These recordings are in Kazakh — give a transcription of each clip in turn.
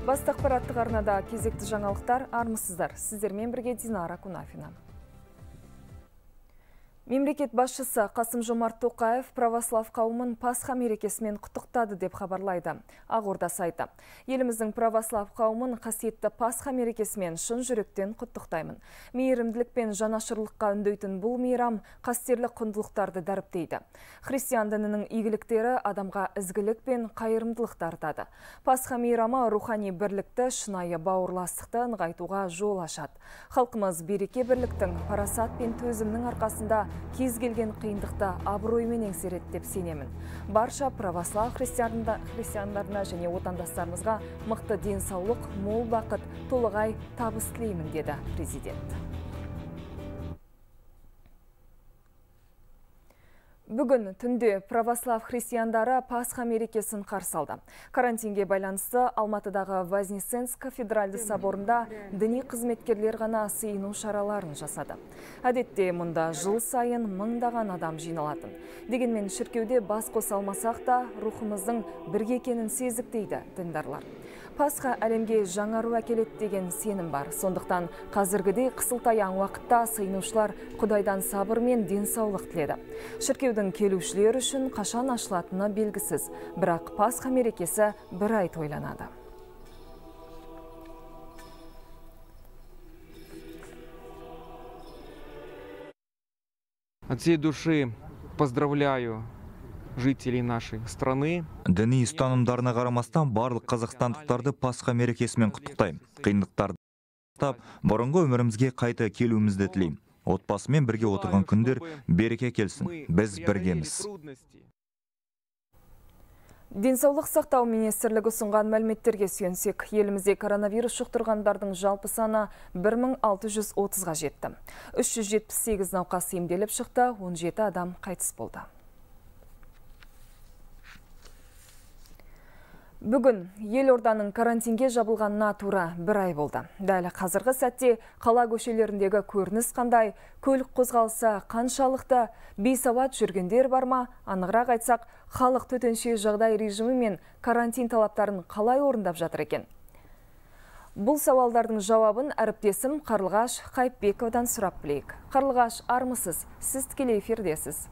Басты ақпараттық арнада кезекті жаңалықтар, армысыздар. Сіздермен бірге Динара Кунафина. Мемлекет басшысы Қасым-Жомарт Тоқаев православ қауымын Пасха мерекесімен құттықтады деп хабарлайды Ақорда сайты. Еліміздің православ қауымын қасиетті Пасха мерекесімен шын жүректен құттықтаймын. Мейірімділік пен жанашырлыққа үндейтін бұл мейрам қастерлі құндылықтарды дәріптейді. Христиан дінінің игіліктері адамға ізгілік пен қайырымдылық тартады. Пасха мейрамы рухани бірлікті, шынайы бауырластықты нығайтуға жол ашады. Халқымыз береке бірліктің, парасат пен төзімнің арқасында кез келген қиындықта абыроймен еңсереді деп сенемін. Барша православ христиандарына және отандастарымызға мықты денсаулық, мол бақыт, толығай табыс тілеймін, деді президент. Бүгін түнде православ христиандары Пасха мерекесін қарсы алды. Карантинге байланысты Алматыдағы Вознесенск кафедральды соборында діни қызметкерлер ғана сыйыну шараларын жасады. Әдетте мұнда жыл сайын мыңдаған адам жиналатын. Дегенмен шіркеуде бас қоса алмасақ та рухымыздың бірге екенін сездік дейді діндарлар. Пасха әлемге жаңару әкеледі деген сенім бар. Сондықтан қазіргідей қысылтаяң уақытта сыйынушылар Құдайдан сабыр мен денсаулық тіледі. Шіркеудің келушілер үшін қашан ашылатыны белгісіз, бірақ Пасха мерекесі бір ай тойланады. От всей души поздравляю жителей нашей страны. Діни ұстанымдарына қарамастан барлық қазақстандықтарды Пасха мерекесімен құттықтаймын. Қиындықтарды тап, бұрынғы өмірімізге қайта келуімізді тілеймін. Отбасымен бірге отырған күндер береке келсін. Біз біргеміз. Денсаулық сақтау министрлігі ұсынған мәліметтерге сүйенсек, елімізде коронавирус жұқтырғандардың жалпы саны 1630-ға жетті. 378 науқас емделіп шықты, 17 адам қайтыс болды. Бүгін елорданың карантинге жабылғанына тура бір ай болды. Дәл қазіргі сәтте қала көшелеріндегі көрініс қандай, көлік қозғалысы қаншалықты, бейсауат жүргендер бар ма? Анығырақ айтсақ, халық төтенше жағдай режимі мен карантин талаптарын қалай орындап жатыр екен? Бұл сауалдардың жауабын әріптесім Қарлығаш Қайыпбековадан сұрап білейік. Қарлығаш, армысыз? Сіз тікелей эфирдесіз.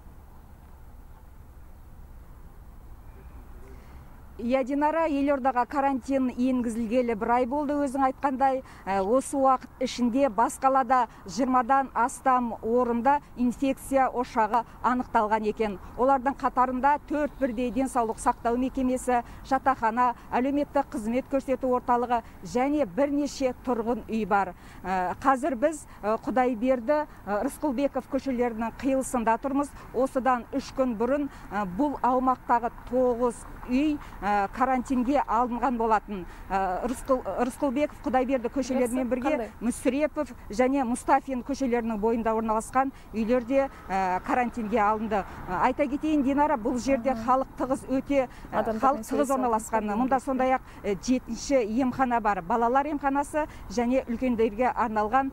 Динара, елордаға карантин енгізілгелі бір ай болды. Өзің айтқандай, осы уақыт ішінде бас қалада 20-дан астам орында инфекция ошағы анықталған екен. Олардың қатарында 4 бірдей денсаулық сақтау мекемесі, жатақхана, әлеуметтік қызмет көрсету орталығы және бірнеше тұрғын үй бар. Қазір біз Құдайберді, Рысқұлбеков көшелерінің қиылысында тұрмыз. Осыдан 3 күн бұрын бұл аумақтағы 9 үй карантинге алынған болатын. Рысқұлбеков, Құдайберді көшелерімен бірге Мүсірепов және Мұстафин көшелерінің бойында орналасқан үйлерде карантинге алынды. Айта кетейін, Динара, бұл жерде халық тығыз орналасқан. Мұнда сондай-ақ 7-ші емхана бар. Балалар емханасы және үлкендерге арналған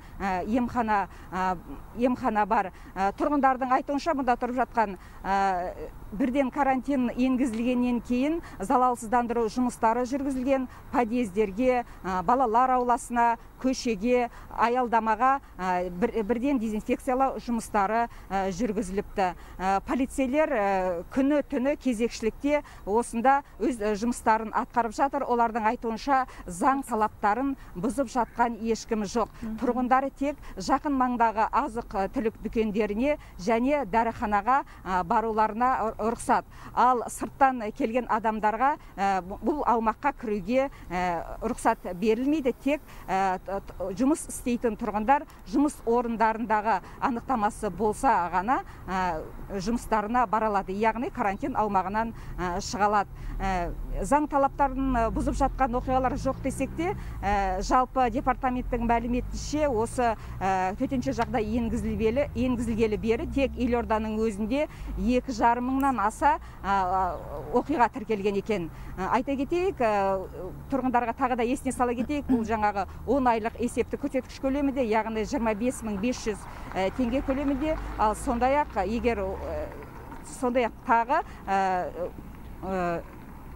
емхана бар. Тұрғындардың айтуынша, мұнда тұрып жатқан бірден карантин енгізілгеннен кейін залалсыздандыру жұмыстары жүргізілген. Подъездерге, балалар ауласына, көшеге, аялдамаға бірден дезинфекциялау жұмыстары жүргізіліпті. Полицейлер күні түні кезекшілікте осында өз жұмыстарын атқарып жатыр. Олардың айтуынша заң талаптарын бұзып жатқан ешкім жоқ. Тұрғындары тек жақын маңдағы азық түлік дүкендеріне және дәріханаға баруларына рұқсат. Ал сырттан келген адамдарға бұл аумаққа кіруге рұқсат берілмейді. Тек жұмыс істейтін тұрғындар жұмыс орындарындағы анықтамасы болса ғана жұмыстарына баралады, яғни карантин аумағынан шығалады. Заң талаптарын бұзып жатқан оқиғалар жоқ десек те, жалпы департаменттің мәліметінше осы төтенше жағдай енгізілгелі бері тек елорданың өзінде 2,5 мыңнан аса оқиға тіркелген екен. Айта кетейік, тұрғындарға тағы да есіне сала кетейік, бұл жаңағы 10 айлық есепті көрсеткіш көлемінде, яғни 25.500 теңге көлемінде. Ал сондай-ақ тағы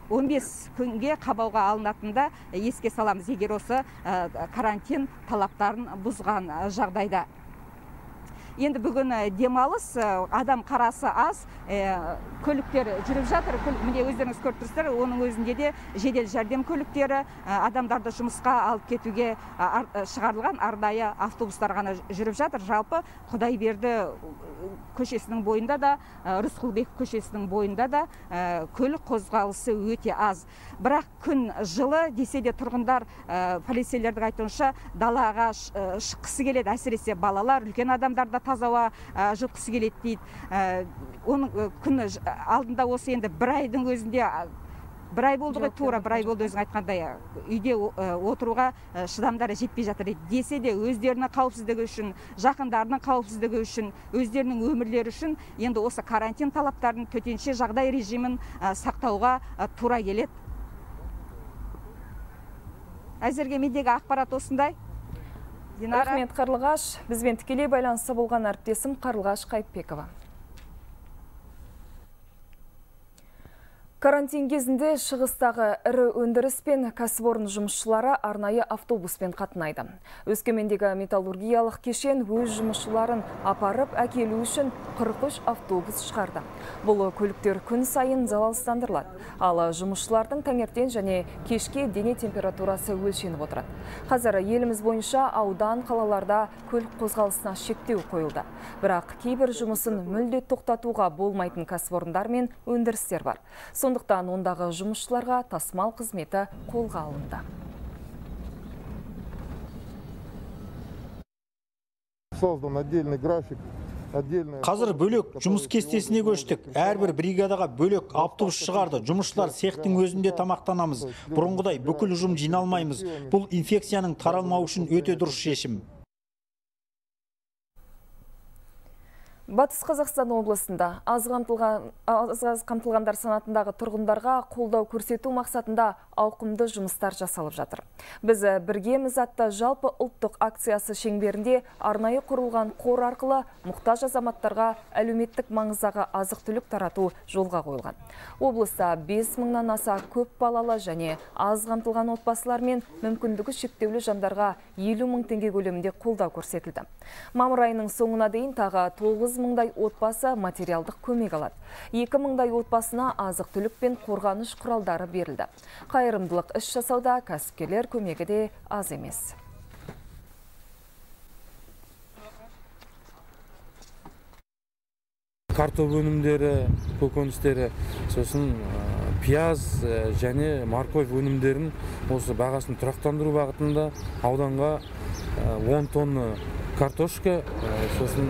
15 күнге қамауға алынатында еске саламыз, егер осы карантин талаптарын бұзған жағдайда. Енді бүгін демалыс, адам қарасы аз, көліктер жүріп жатыр. Міне өздеріңіз көріп тұрсыздар, оның өзінде де жедел жәрдем көліктері, адамдарды жұмысқа алып кетуге шығарылған арнайы автобустар ғана жүріп жатыр. Жалпы Құдайберді көшесінің бойында да, Рысқұлбек көшесінің бойында да көлік қозғалысы өте аз. Бірақ күн жылы десе де тұрғындар, полицейлердің айтуынша, далаға шыққысы келеді, әсіресе балалар, үлкен адамдарда таза ауа жұтқысы келеді дейді. Оның күні алдында осы енді бір айдың өзінде, бір ай болды ғой, тура бір ай болды өзің айтқандай, үйде отыруға шыдамдары жетпей жатыр десе де, өздерінің қауіпсіздігі үшін, жақындарының қауіпсіздігі үшін, өздерінің өмірлері үшін енді осы карантин талаптарын, төтенше жағдай режимін сақтауға тура келеді. Әзірге мендегі ақпарат осындай. Рахмет, Қарлығаш. Бізбен тікелей байланыста болған әріптесім Қарлығаш Қайыпбекова. Карантин кезінде шығыстағы ірі өндіріс пен кәсіпорын жұмысшылары арнайы автобуспен қатынайды. Өскемендегі металлургиялық кешен өз жұмысшыларын апарып әкелу үшін 43 автобус шығарды. Бұл көліктер күн сайын залалсыздандырылады. Ал жұмысшылардың таңертең және кешке дене температурасы өлшеніп отырады. Қазір еліміз бойынша аудан қалаларда көлік қозғалысына шектеу қойылды. Бірақ кейбір жұмысын мүлде тоқтатуға болмайтын кәсіпорындар мен өндірістер бар. Сондықтан ондағы жұмысшыларға тасымал қызметі қолға алынды. Создан отдельный график. Қазір бөлек жұмыс кестесіне көштік. Әрбір бригадаға бөлек автобус шығарды. Жұмысшылар цехтың өзінде тамақтанамыз. Бұрынғыдай бүкіл ұжым жиналмаймыз. Бұл инфекцияның таралмауы үшін өте дұрыс шешім. Батыс Қазақстан облысында аз қамтылғандар санатындағы тұрғындарға қолдау көрсету мақсатында ауқымды жұмыстар жасалып жатыр. Біз біргеміз атты жалпы ұлттық акциясы шеңберінде арнайы құрылған қор арқылы мұқтаж азаматтарға әлеуметтік маңыздағы азық-түлік тарату жолға қойылған. Облыста 5000-нан аса көп балалы және аз қамтылған отбасылар мен мүмкіндігі шектеулі жандарға 50 000 теңге көлемінде қолдау көрсетілді. Мамыр айының соңына дейін тағы 9 000 отбасы материалдық көмек алады. 2 000 отбасына азық-түлік пен қорғаныш құралдары берілді. Қайырымдылық іс жасауда кәсіпкерлер көмегі де аз емес. Картоп өнімдері, көкөністері, сосын пияз және морковь өнімдерін осы бағасын тұрақтандыру бағытында ауданға 10 тонна картошка, сосын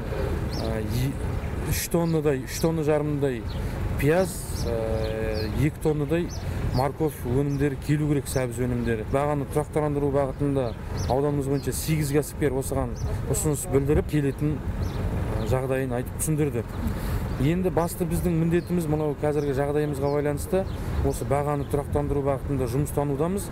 3 тонна жарымдай пияз, 2 тоннадай морковь өнімдері келу керек, сәбіз өнімдері. Бағаны тұрақтандыру бағытында ауданымыз бойынша 8 кәсіпкер осыған ұсыныс білдіріп, келетін жағдайын айтып түсіндірді. Енді басты біздің міндетіміз мынау қазіргі жағдайымызға байланысты осы бағаны тұрақтандыру бағытында жұмыстанудамыз.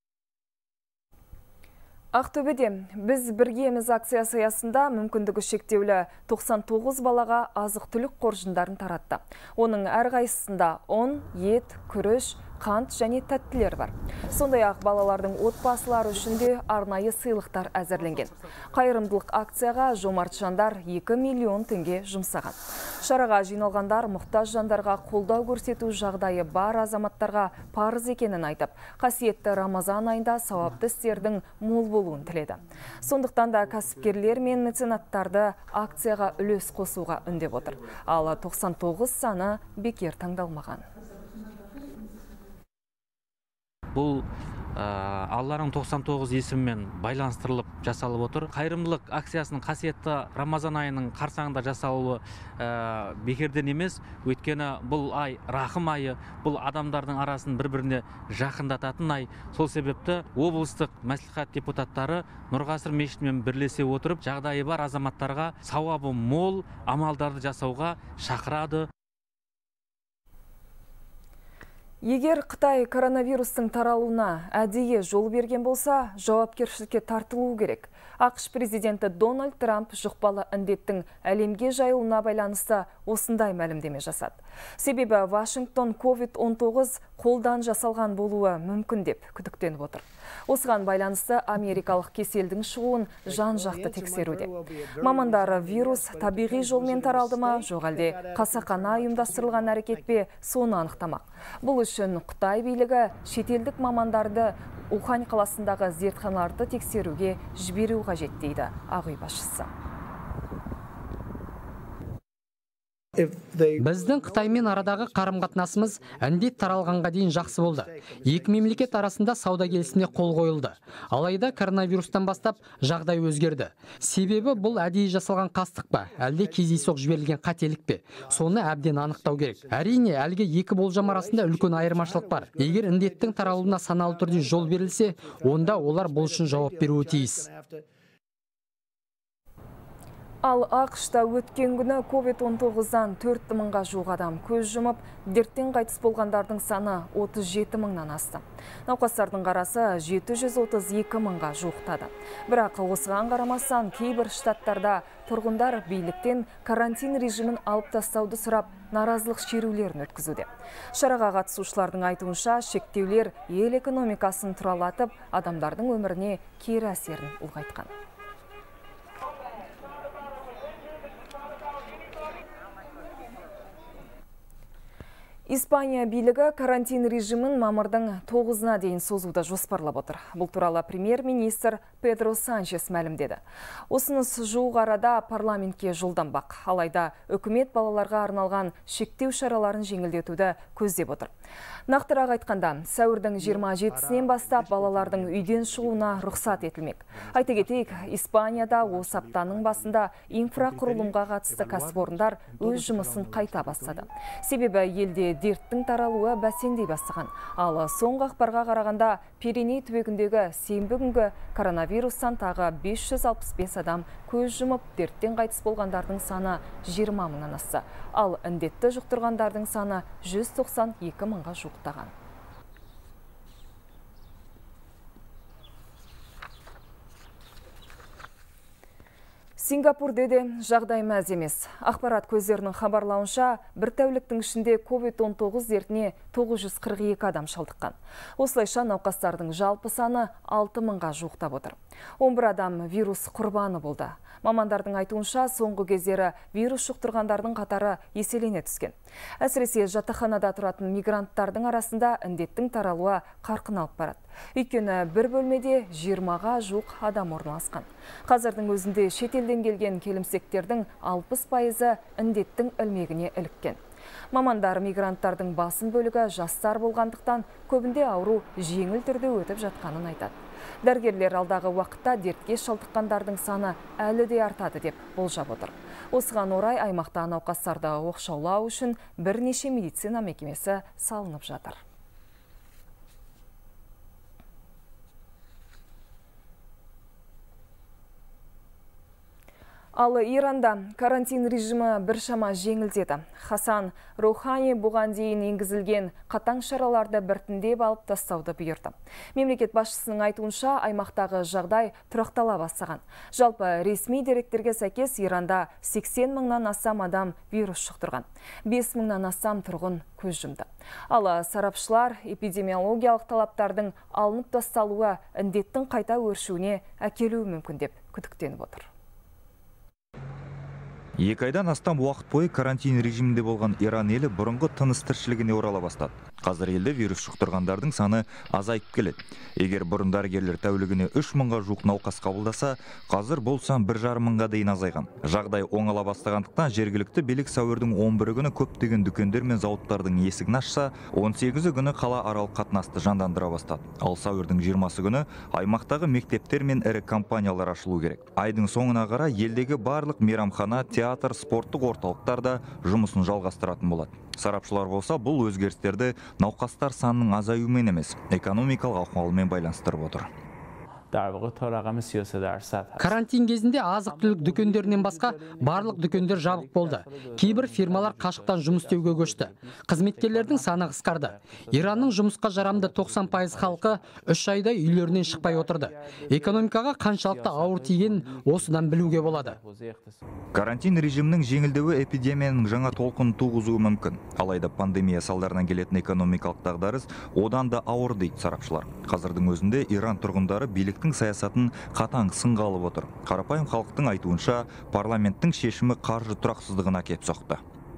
Ақтөбеде біз біргеміз акциясы аясында мүмкіндігі шектеулі 99 балаға азық-түлік қоржындарын таратты. Оның әрқайсысында ұн, ет, күріш, қант және тәттілер бар. Сондай-ақ балалардың отбасылары үшін де арнайы сыйлықтар әзірленген. Қайырымдылық акцияға жомарт жандар 2 миллион теңге жұмсаған. Шараға жиналғандар мұқтаж жандарға қолдау көрсету жағдайы бар азаматтарға парыз екенін айтып, қасиетті Рамазан айында сауапты істердің мол болуын тіледі. Сондықтан да кәсіпкерлер мен меценаттарды акцияға үлес қосуға үндеп отыр. Ал 99 саны бекер таңдалмаған. Бұл Алланың 99 есімімен байланыстырылып жасалып отыр. Қайырымдылық акциясының қасиетті Рамазан айының қарсаңында жасалуы бекерден емес, өйткені бұл ай рахым айы, бұл адамдардың арасын бір-біріне жақындататын ай. Сол себепті облыстық мәслихат депутаттары Нұрғасыр мешітімен бірлесе отырып, жағдайы бар азаматтарға сауабы мол амалдарды жасауға шақырады. Егер Қытай коронавирустың таралуына әдейі жол берген болса, жауапкершілікке тартылуы керек. ақш президенті Дональд Трамп жұқпалы індеттің әлемге жайылуына байланысты осындай мәлімдеме жасады. Себебі Вашингтон COVID-19 қолдан жасалған болуы мүмкін деп күдіктеніп отыр. Осыған байланысты америкалық кеселдің шығуын жан-жақты тексеруде. Мамандары вирус табиғи жолмен таралды ма, жоқ әлде қасақана ұйымдастырылған әрекет пе, соны анықтамақ. Бұл үшін Қытай билігі шетелдік мамандарды Ухань қаласындағы зертханаларды тексеруге жіберу қажет дейді Ақ үй басшысы. Біздің Қытаймен арадағы қарым-қатынасымыз індет таралғанға дейін жақсы болды. Екі мемлекет арасында сауда келісіміне қол қойылды. Алайда коронавирустан бастап жағдай өзгерді. Себебі бұл әдейі жасалған қастық па, әлде кездейсоқ жіберілген қателік пе? Соны әбден анықтау керек. Әрине, әлгі екі болжам арасында үлкен айырмашылық бар. Егер індеттің таралуына саналы түрде жол берілсе, онда олар бұл үшін жауап беруі тиіс. Ал ақшта өткен күні COVID-19-дан 4 мыңға жуық адам көз жұмып, дерттен қайтыс болғандардың саны 37 мыңнан асты. Науқастардың қарасы 732 мыңға жуықтады. Бірақ осыған қарамастан кейбір штаттарда тұрғындар биліктен карантин режимін алып тастауды сұрап, наразылық шерулерін өткізуде. Шараға қатысушылардың айтуынша, шектеулер ел экономикасын тұралатып, адамдардың өміріне кері әсерін ұлғайтқан. Испания билігі карантин режимін мамырдың 9-на дейін созуды жоспарлап отыр. Бұл туралы премьер-министр Педро Санчес мәлімдеді. Осыныс жуық арада парламентке жолданбақ. Алайда үкімет балаларға арналған шектеу шараларын жеңілдетуді көздеп отыр. Нақтырақ айтқанда, сәуірдің 27-сінен бастап балалардың үйден шығуына рұқсат етілмек. Айта кетейік, Испанияда осы аптаның басында инфрақұрылымға қатысты кәсіпорындар өз жұмысын қайта бастады. Себебі елде дерттің таралуы бәсеңдей бастаған. Ал соңғы ақпарға қарағанда Пиреней түбегіндегі сенбі күнгі коронавирустан тағы 565 адам көз жұмып, дерттен қайтыс болғандардың саны 20 мыңнан асты. Ал індетті жұқтырғандардың саны 192 мыңға жуықтаған. Сингапурде де жағдай мәз емес. Ақпарат көздерінің хабарлауынша, бір тәуліктің ішінде COVID-19 дертіне 942 адам шалдыққан. Осылайша науқастардың жалпы саны 6 мыңға жуықтап отыр. 11 адам вирус құрбаны болды. Мамандардың айтуынша, соңғы кездері вирус жұқтырғандардың қатары еселене түскен. Әсіресе жатақханада тұратын мигранттардың арасында індеттің таралуы қарқын алып барады. Өйткені бір бөлмеде 20-ға жуық адам орналасқан. Қазірдің өзінде шетелден келген келімсектердің 60% індеттің ілмегіне іліккен. Мамандар мигранттардың басым бөлігі жастар болғандықтан көбінде ауру жеңіл түрде өтіп жатқанын айтады. Дәрігерлер алдағы уақытта дертке шалдыққандардың саны әлі де артады деп болжап отыр. Осыған орай аймақта науқастарды оқшаулау үшін бірнеше медицина мекемесі салынып жатыр. Ал Иранда карантин режимі біршама жеңілдеді. Хасан Роухани бұған дейін енгізілген қатаң шараларды біртіндеп алып тастауды бұйырды. Мемлекет басшысының айтуынша, аймақтағы жағдай тұрақтала бастаған. Жалпы ресми деректерге сәйкес Иранда 80 мыңнан астам адам вирус жұқтырған. 5 мыңнан астам тұрғын көз жұмды. Ал сарапшылар эпидемиологиялық талаптардың алынып тасталуы індеттің қайта өршуіне әкелуі мүмкін деп күдіктеніп отыр. 2 айдан астам уақыт бойы карантин режимінде болған Иран елі бұрынғы тыныс тіршілігіне орала бастады. Қазір елде вирус жұқтырғандардың саны азайып келеді. Егер бұрын дәрігерлер тәулігіне 3 мыңға жуық науқас қабылдаса, қазір бұл сан 1,5 мыңға дейін азайған. Жағдай оңала бастағандықтан жергілікті билік сәуірдің 11 күні көптеген дүкендер мен зауыттардың есігін ашса, 18 күні қала аралық қатынасты жандандыра бастады. Ал сәуірдің 20 күні аймақтағы мектептер мен ірі компаниялар ашылу керек. Айдың соңына қарай елдегі барлық мейрамхана, театр, спорттық орталықтар да жұмысын жалғастыратын болады. Сарапшылар болса, бұл өзгерістерді науқастар санының азаюымен емес, экономикалық ахуалымен байланыстырып отыр. Карантин кезінде азық-түлік дүкендерінен басқа барлық дүкендер жабық болды. Кейбір фирмалар қашықтан жұмыс істеуге көшті. Қызметкерлердің саны қысқарды. Иранның жұмысқа жарамды 90% халқы 3 айда үйлерінен шықпай отырды. Экономикаға қаншалықты ауыр тиген осыдан білуге болады. Карантин режимінің жеңілдеуі эпидемияның жаңа толқын туғызуы мүмкін. Алайда пандемия салдарынан келетін экономикалық дағдарыс одан да ауыр дейді сарапшылар. Қазірдің өзінде Иран тұрғындары биліктің саясатын қатаң сынға алып отыр. Қарапайым халықтың айтуынша парламенттің шешімі қаржы тұрақсыздығына әкеп соқты.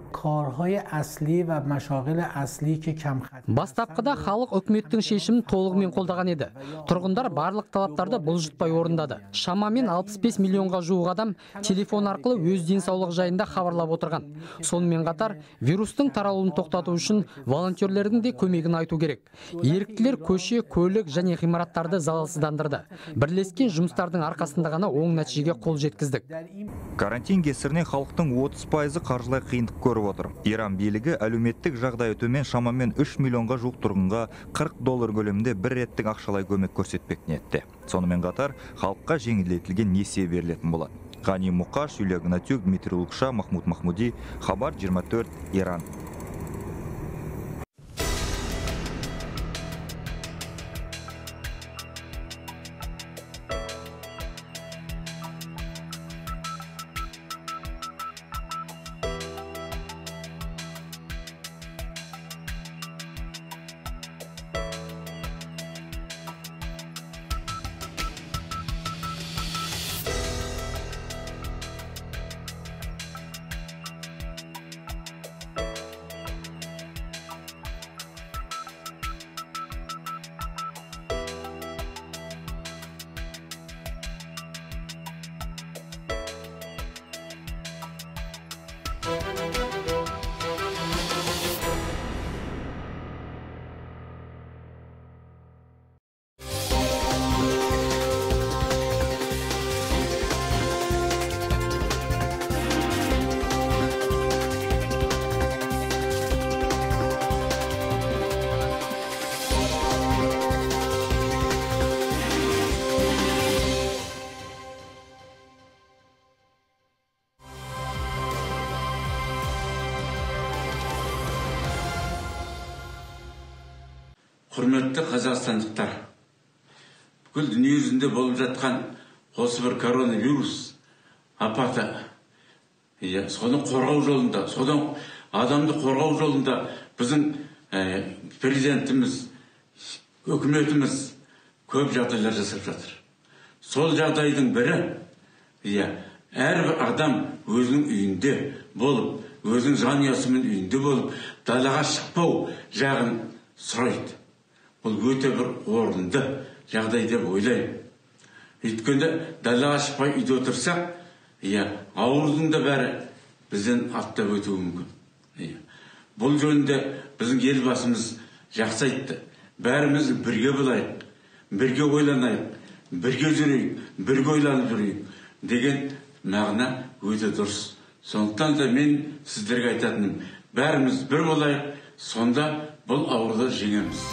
Бастапқыда халық үкіметтің шешімін толығымен қолдаған еді. Тұрғындар барлық талаптарды бұлжытпай орындады. Шамамен 65 миллионға жуық адам телефон арқылы өз денсаулығы жайында хабарлап отырған. Сонымен қатар вирустың таралуын тоқтату үшін волонтерлердің де көмегін айту керек. Еріктілер көше, көлік және ғимараттарды залалсыздандырды. Бірлескен жұмыстардың арқасында ғана оң нәтижеге қол жеткіздік. Карантин кесірінен халықтың 30% қаржылай қиындық көріп отыр. Иран билігі әлеуметтік жағдайы төмен шамамен 3 миллионға жуық тұрғынға $40 көлемінде бір реттік ақшалай көмек көрсетпек ниетте. Сонымен қатар халыққа жеңілдетілген несие берілетін болады. Ғани Мұқаш, Юлия Гнатюк, Дмитрий Лукша, Махмуд Махмуди, Хабар 24, Иран. Құрметті қазақстандықтар, бүкіл дүние жүзінде болып жатқан осы бір коронавирус апаты, соны қорғау жолында, содан адамды қорғау жолында біздің президентіміз, үкіметіміз көп жағдайлар жасап жатыр. Сол жағдайдың бірі, әрбір адам өзінің үйінде болып, өзінің жанұясымен үйінде болып, далаға шықпау жағын сұрайды. Бұл өте бір орынды жағдай деп ойлаймын. Өйткені далаға шықпай үйде отырсақ, аурудың да бәрі бізден аттап өтуі мүмкін. Бұл жөнінде біздің елбасымыз жақсы айтты. Бәріміз бірге болайық, бірге ойланайық, бірге жүрейік, бірге ойланып жүрейік деген мағына өте дұрыс. Сондықтан да мен сіздерге айтатыным, бәріміз бір болайық, сонда бұл ауруды жеңеміз.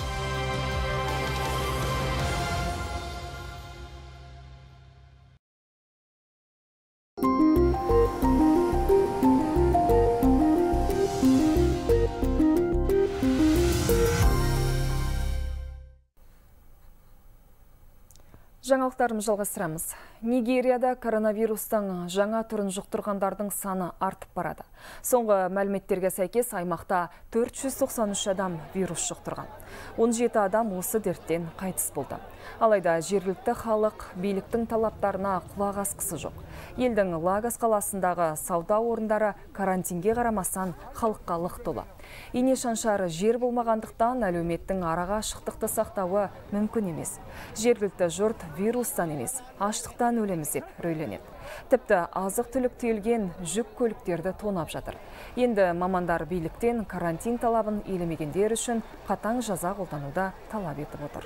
Жаңалықтарымыз жалғастырамыз. Нигерияда коронавирустың жаңа түрін жұқтырғандардың саны артып барады. Соңғы мәліметтерге сәйкес аймақта 493 адам вирус жұқтырған. 17 адам осы дерттен қайтыс болды. Алайда жергілікті халық биліктің талаптарына құлақ асқысы жоқ. Елдің Лагос қаласындағы сауда орындары карантинге қарамастан халыққа лық толы. Ине шаншары жер болмағандықтан әлеуметтің араға шықтықты сақтауы мүмкін емес. Жергілікті жұрт вирустан емес, аштықтан өлеміз деп үрейленеді. Тіпті азық-түлік тиелген жүк көліктерді тонап жатыр. Енді мамандар биліктен карантин талабын елемегендер үшін қатаң жаза қолдануда талап етіп отыр.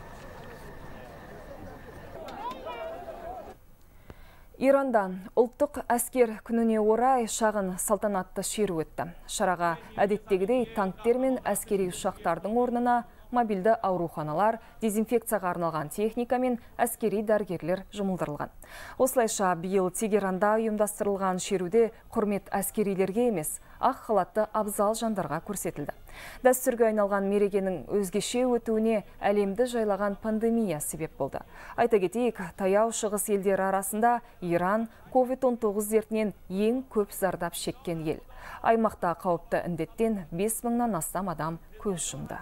Иранда ұлттық әскер күніне орай шағын салтанатты шеру өтті. Шараға әдеттегідей танктер мен әскери ұшақтардың орнына мобильді ауруханалар, дезинфекцияға арналған техника мен әскери дәрігерлер жұмылдырылған. Осылайша биыл Тегеранда ұйымдастырылған шеруде құрмет әскерилерге емес, ақ халатты абзал жандарға көрсетілді. Дәстүрге айналған мерекенің өзгеше өтуіне әлемді жайлаған пандемия себеп болды. Айта кетейік, таяу шығыс елдері арасында Иран COVID-19 дертінен ең көп зардап шеккен ел. Аймақта қауіпті індеттен 5000-нан астам адам көз жұмды.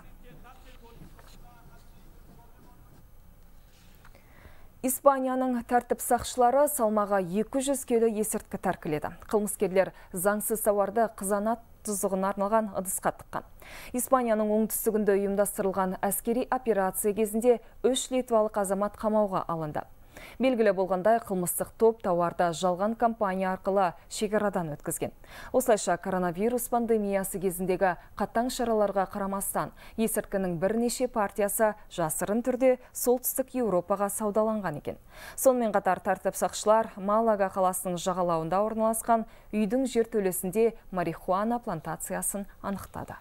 Испанияның тәртіп сақшылары салмағы 200 келі есірткі тәркіледі. Қылмыскерлер заңсыз тауарды қызанат тұзығына арналған ыдысқа тыққан. Испанияның оңтүстігінде ұйымдастырылған әскери операция кезінде 3 литвалық азамат қамауға алынды. Белгілі болғандай, қылмыстық топ тауарды жалған компания арқылы шекарадан өткізген. Осылайша коронавирус пандемиясы кезіндегі қатаң шараларға қарамастан, есірткінің бірнеше партиясы жасырын түрде солтүстік Еуропаға саудаланған екен. Сонымен қатар тәртіп сақшылар Малага қаласының жағалауында орналасқан үйдің жертөлесінде марихуана плантациясын анықтады.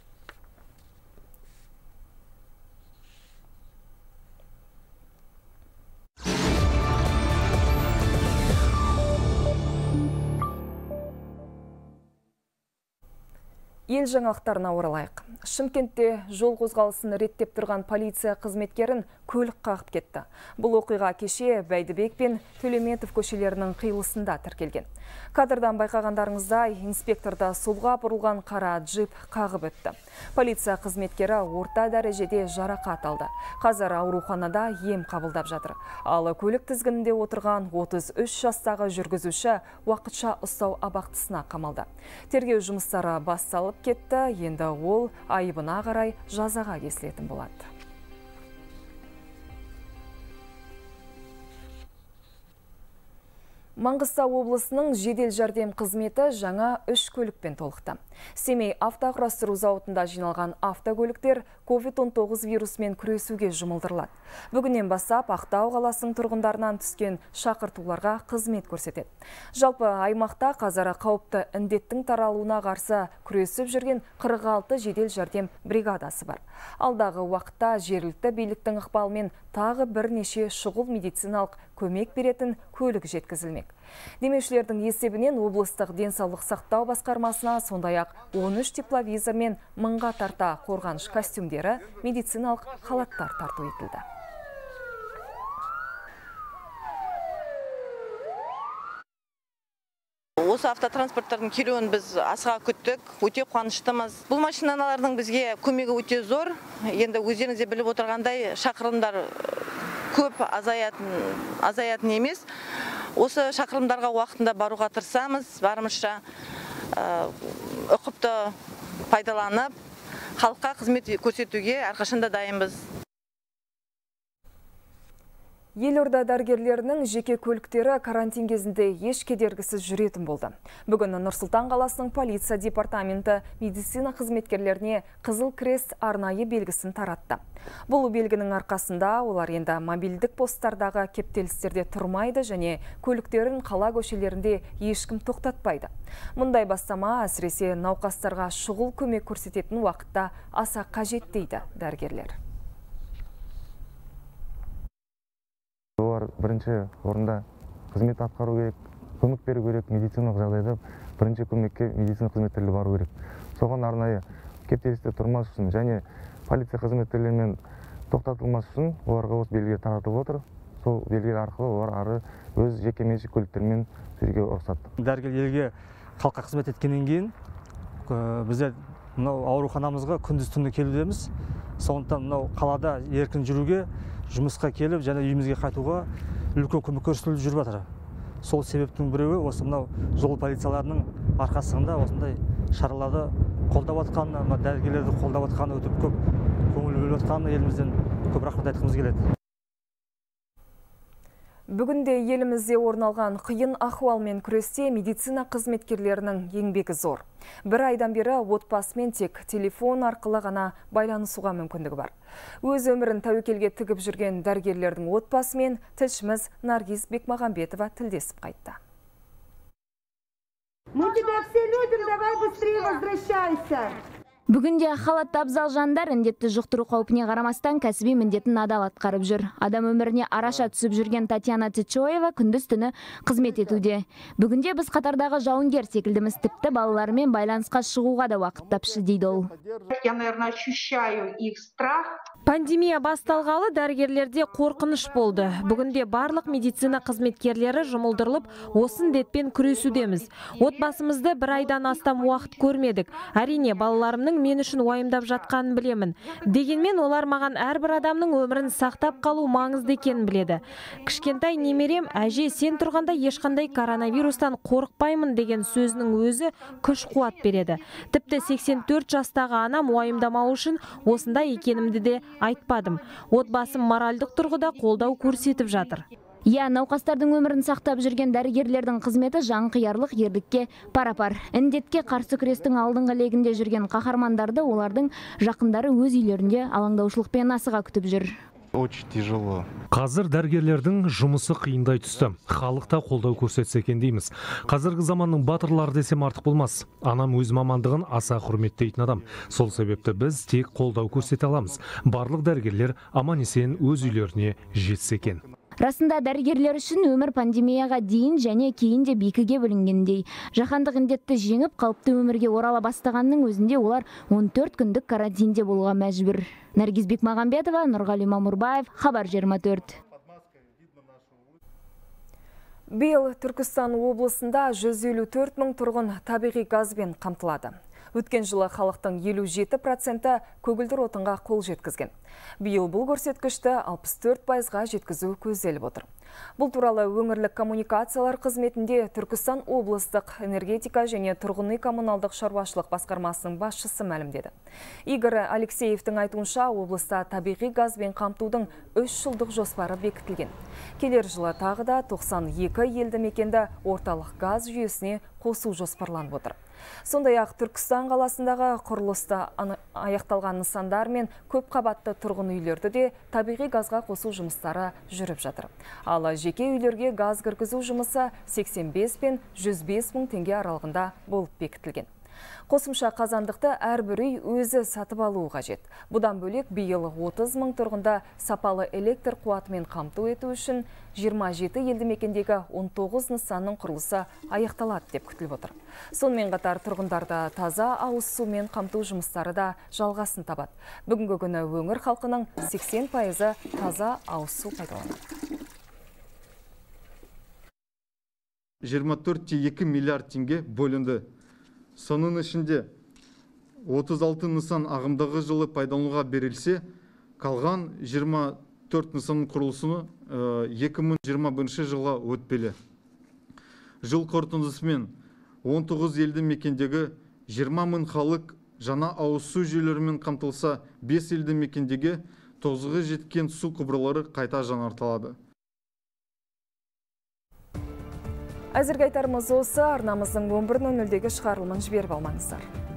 Ел жаңалықтарына оралайық. Шымкентте жол қозғалысын реттеп тұрған полиция қызметкерін көлік қағып кетті. Бұл оқиға кеше Бәйдібек пен Төлеметов көшелерінің қиылысында тіркелген. Кадрдан байқағандарыңыздай, инспекторда солға бұрылған қара джип қағып өтті. Полиция қызметкері орта дәрежеде жарақат алды. Қазір ауруханада ем қабылдап жатыр. Ал көлік тізгінінде отырған 33 жастағы жүргізуші уақытша ұстау абақтысына қамалды. Тергеу жұмыстары басталып кетті, енді ол айыбына қарай жазаға кесілетін болады. Маңғыстау облысының жедел жәрдем қызметі жаңа 3 көлікпен толықты. Семей автоқұрастыру зауытында жиналған автокөліктер COVID-19 вирусымен күресуге жұмылдырылады. Бүгіннен бастап Ақтау қаласының тұрғындарынан түскен шақыртуларға қызмет көрсетеді. Жалпы аймақта қазір қауіпті індеттің таралуына қарсы күресіп жүрген 46 жедел жәрдем бригадасы бар. Алдағы уақытта жергілікті биліктің ықпалымен тағы бірнеше шұғыл медициналық көмек беретін көлік жеткізілмек. Демеушілердің есебінен облыстық денсаулық сақтау басқармасына сондай-ақ 13 тепловизор мен 1000-ға тарта қорғаныш костюмдері, медициналық халаттар тарту етілді. Осы автотранспорттардың келуін біз асыға күттік, өте қуаныштымыз. Бұл машиналардың бізге көмегі өте зор. Енді өздеріңіз де біліп отырғандай, шақырымдар көп азаятын емес. Осы шақырымдарға уақытында баруға тырысамыз, барымызша ұқыпты пайдаланып, халыққа қызмет көрсетуге әрқашанда дайынбыз. Елорда дәрігерлерінің жеке көліктері карантин кезінде еш кедергісіз жүретін болды. Бүгін Нұр-Сұлтан қаласының полиция департаменті медицина қызметкерлеріне Қызыл Крест арнайы белгісін таратты. Бұл белгінің арқасында олар енді мобильдік посттардағы кептелістерде тұрмайды және көліктерін қала көшелерінде ешкім тоқтатпайды. Мұндай бастама әсіресе науқастарға шұғыл көмек көрсететін уақытта аса қажет дейді дәрігерлер. Олар бірінші орында қызмет атқару керек, көмек беру керек, медициналық жағдайда бірінші көмекке медицина қызметкерлері бару керек. Соған арнайы кептелісте тұрмас үшін және полиция қызметкерлерімен тоқтатылмас үшін оларға осы белгі таратылып отыр. Сол белгі арқылы олар ары өз жеке меншік көліктерімен жүруге рұқсат. Дәрігерлерге халыққа қызмет еткеннен кейін біздер мынау ауруханамызға күндіз-түні келудеміз. Сондықтан мынау қалада еркін жүруге, жұмысқа келіп және үйімізге қайтуға үлкен көмек көрсетіліп жүріп жатыр. Сол себептің біреуі осы мынау жол полицияларының арқасында осындай шараларды қолдап жатқаны, дәрігерлерді қолдап жатқаны өте көп көңіл бөліп жатқаны елімізден көп рахмет айтқымыз келеді. Бүгінде елімізде орын алған қиын ахуалмен күресте медицина қызметкерлерінің еңбегі зор. Бір айдан бері отбасымен тек телефон арқылы ғана байланысуға мүмкіндігі бар. Өз өмірін тәуекелге тігіп жүрген дәрігерлердің отбасымен тілшіміз Наргиз Бекмағамбетова тілдесіп қайтты. Мы тебя все любим, давай быстрее возвращайся. Бүгінде халатты абзал жандар індетті жұқтыру қаупіне қарамастан кәсіби міндетін адал атқарып жүр. Адам өміріне араша түсіп жүрген Татьяна Тычоева күндіз түні қызмет етуде. Бүгінде біз қатардағы жауынгер секілдіміз, тіпті балалармен байланысқа шығуға да уақыт тапшы дейді ол. Я, наверное, ощущаю их страх. Пандемия басталғалы дәрігерлерде қорқыныш болды. Бүгінде барлық медицина қызметкерлері жұмылдырылып, осы індетпен күресудеміз. Отбасымызды бір айдан астам уақыт көрмедік. Әрине, балаларымның мен үшін уайымдап жатқанын білемін. Дегенмен олар маған әрбір адамның өмірін сақтап қалу маңызды екенін біледі. Кішкентай немерем, әже, сен тұрғанда ешқандай коронавирустан қорықпаймын деген сөзінің өзі күш-қуат береді. Тіпті 84 жастағы анам уайымдамау үшін осында екенімді де айтпадым. Отбасым моральдық тұрғыда қолдау көрсетіп жатыр. Науқастардың өмірін сақтап жүрген дәрігерлердің қызметі жанқиярлық ерлікке пара-пар. Індетке қарсы күрестің алдыңғы легінде жүрген қаһармандарды олардың жақындары өз үйлерінде алаңдаушылықпен асыға күтіп жүр. Очень тяжело. Қазір дәрігерлердің жұмысы қиындай түсті. Халықта қолдау көрсетсе екен дейміз. Қазіргі заманның батырлары десем артық болмас. Анам өз мамандығын аса құрметтейтін адам. Сол себепті біз тек қолдау көрсете аламыз. Барлық дәрігерлер аман-есен өз үйлеріне жетсе екен. Расында дәрігерлер үшін өмір пандемияға дейін және кейін де бекіге бөлінгендей. Жаһандық індетті жеңіп, қалыпты өмірге орала бастағанның өзінде олар 14 күндік карантинде болуға мәжбүр. Наргиз Бекмағамбетова, Нұрғали Мамурбаев, Хабар 24. Биыл Түркістан облысында 154 мың тұрғын табиғи газбен қамтылады. Өткен жылы халықтың 57% көгілдір отынға қол жеткізген. Биыл бұл көрсеткішті 64%-ға жеткізу көзделіп отыр. Бұл туралы өңірлік коммуникациялар қызметінде Түркістан облыстық энергетика және тұрғын үй коммуналдық шаруашылық басқармасының басшысы мәлімдеді. Игорь Алексеевтің айтуынша, облыста табиғи газбен қамтудың 3 жылдық жоспары бекітілген. Келер жылы тағы да 92 елді мекенді орталық газ жүйесіне қосу жоспарланып отыр. Сондай-ақ Түркістан қаласындағы құрылысты аяқталған нысандар мен көп қабатты тұрғын үйлерді де табиғи газға қосу жұмыстары жүріп жатыр. Ал жеке үйлерге газ кіргізу жұмысы 85 пен 105 мың теңге аралығында болып бекітілген. Қосымша қазандықты әрбір үй өзі сатып алуы қажет. Бұдан бөлек биыл 30 мың тұрғында сапалы электр қуатымен қамту ету үшін 27 елді мекендегі 19 нысанның құрылысы аяқталады деп күтіліп отыр. Сонымен қатар тұрғындарды таза ауыз сумен қамту жұмыстары да жалғасын табады. Бүгінгі күні өңір халқының 80% таза ауыз су пайдаланады. 24,2 миллиард теңге бөлінді. Соның ішінде 36 нысан ағымдағы жылы пайдалануға берілсе, қалған 24 нысанның құрылысыны 2021 жылға өтпелі. Жыл қорытындысымен 19 елді мекендегі 20 мың халық жаңа ауыз су жүйелерімен қамтылса, 5 елді мекендегі тозығы жеткен су құбырлары қайта жаңартылады. Әзірге айтарымыз осы, арнамыздың 11:00-дегі шығарылымын жіберіп алмаңыздар.